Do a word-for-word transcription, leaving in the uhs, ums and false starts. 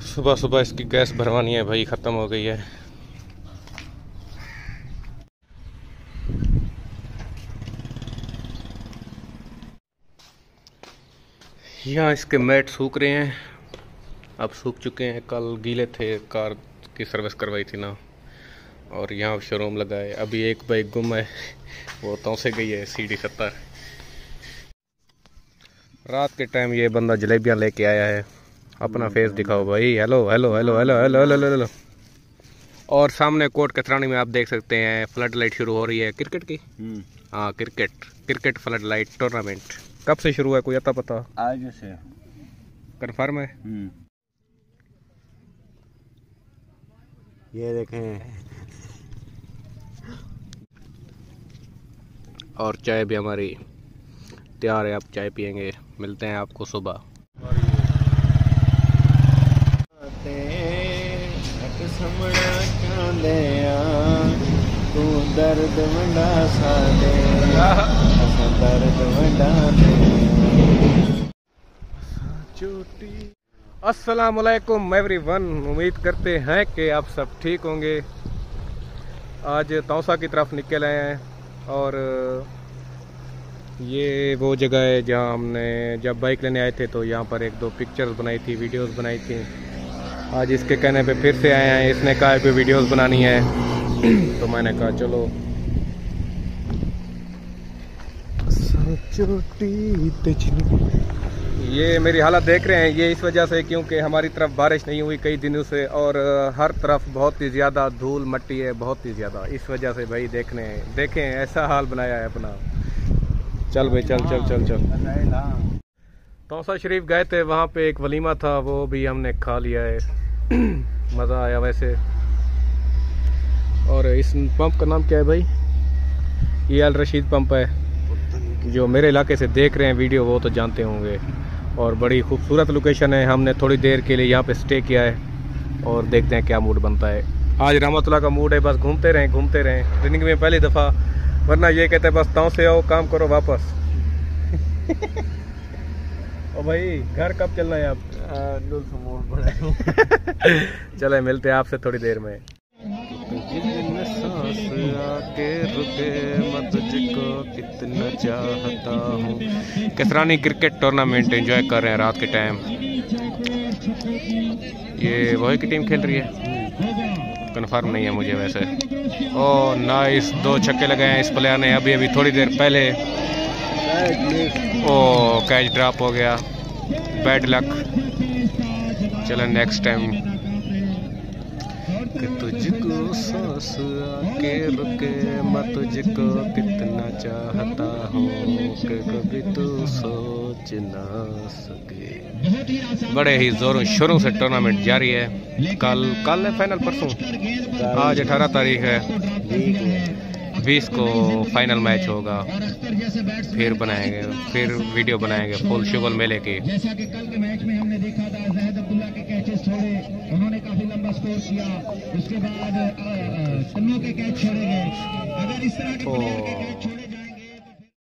सुबह सुबह इसकी गैस भरवानी है भाई, ख़त्म हो गई है। यहाँ इसके मैट सूख रहे हैं, अब सूख चुके हैं। कल गीले थे, कार की सर्विस करवाई थी ना, और यहाँ शोरूम लगा है। अभी एक बाइक गुम है, वो तो से गई है सी डी सत्तर। रात के टाइम ये बंदा जलेबियाँ लेके आया है। अपना फेस दिखाओ भाई। Hello hello hello hello hello hello hello hello. और सामने कोट कतरानी में आप देख सकते हैं फ्लड लाइट शुरू हो रही है क्रिकेट की। हाँ, cricket cricket flood light tournament कब से शुरू है, कोई आता पता? आज से कन्फर्म है। ये देखें, और चाय भी हमारी तैयार है, आप चाय पियेंगे। मिलते हैं आपको सुबह। तू दर्द वंडा सा दे, दर्द वंडा दे चोटी। अस्सलाम वालेकुम एवरीवन, उम्मीद करते हैं कि आप सब ठीक होंगे। आज तौसा की तरफ निकल आए हैं, और ये वो जगह है जहां हमने जब बाइक लेने आए थे तो यहाँ पर एक दो पिक्चर्स बनाई थी, वीडियोस बनाई थी। आज इसके कहने पे फिर से आए हैं, इसने कहा कि वीडियोस बनानी है तो मैंने कहा चलो। ये मेरी हालत देख रहे हैं, ये इस वजह से क्योंकि हमारी तरफ बारिश नहीं हुई कई दिनों से, और हर तरफ बहुत ही ज़्यादा धूल मट्टी है, बहुत ही ज़्यादा। इस वजह से भाई देखने देखें ऐसा हाल बनाया है अपना। चल भाई चल चल चल चल। तौसा शरीफ गए थे, वहाँ पे एक वलीमा था, वो भी हमने खा लिया है। मज़ा आया वैसे। और इस पंप का नाम क्या है भाई? ये अल रशीद पंप है। जो मेरे इलाके से देख रहे हैं वीडियो वो तो जानते होंगे। और बड़ी खूबसूरत लोकेशन है। हमने थोड़ी देर के लिए यहाँ पे स्टे किया है, और देखते हैं क्या मूड बनता है। आज रहमतुल्लाह का मूड है, बस घूमते रहें घूमते रहें। जिंदगी में पहली दफ़ा, वरना ये कहते हैं बस ताऊ से आओ काम करो वापस। ओ भाई घर कब चलना है आप? चले मिलते हैं आपसे थोड़ी देर में। सांस आके रुके मैं तुझको कितना चाहता हूँ। कसरानी क्रिकेट टूर्नामेंट एंजॉय कर रहे हैं रात के टाइम। ये वही की टीम खेल रही है, कंफर्म नहीं है मुझे वैसे। ओ नाइस, दो छक्के लगे हैं इस प्लेयर ने अभी अभी थोड़ी देर पहले। ओ कैच ड्रॉप हो गया, बैड लक। चलो नेक्स्ट टाइम। कि तुझको सांस आके रुके मैं तुझको कितना चाहता हूँ कि कभी तू सोच ना सके। बड़े ही जोरों शोरों से टूर्नामेंट जारी है। कल कल है फाइनल, परसों आज अठारह तारीख है, बीस को फाइनल मैच होगा। फिर बनाएंगे, फिर वीडियो बनाएंगे फुल शुगल मेले की। उन्होंने काफी लंबा स्कोर किया, उसके बाद के कैच छोड़े गए। अगर इस तरह के प्लेयर के कैच छोड़े